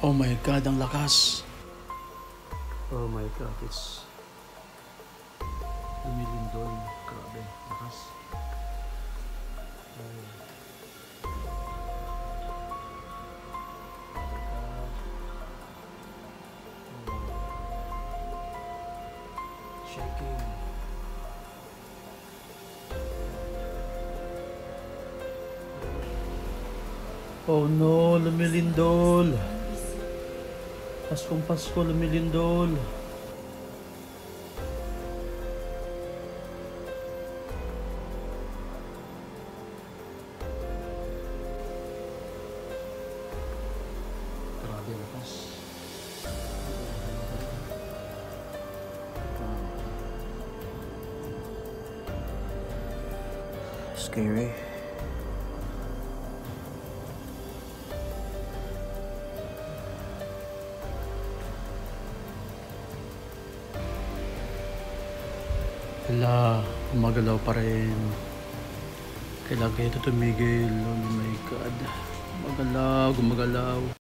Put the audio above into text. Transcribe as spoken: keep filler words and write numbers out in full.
Oh my God, ang lakas. Oh my God, it's Lindol. Grabe, lakas. Ay. Shaking. Oh no, lumilindol. Paskong Pasko, lumilindol. Grabe, lakas. Scary. Hala, gumagalaw pa rin. Kailangan ito tumigil. Oh my God. Gumagalaw, gumagalaw.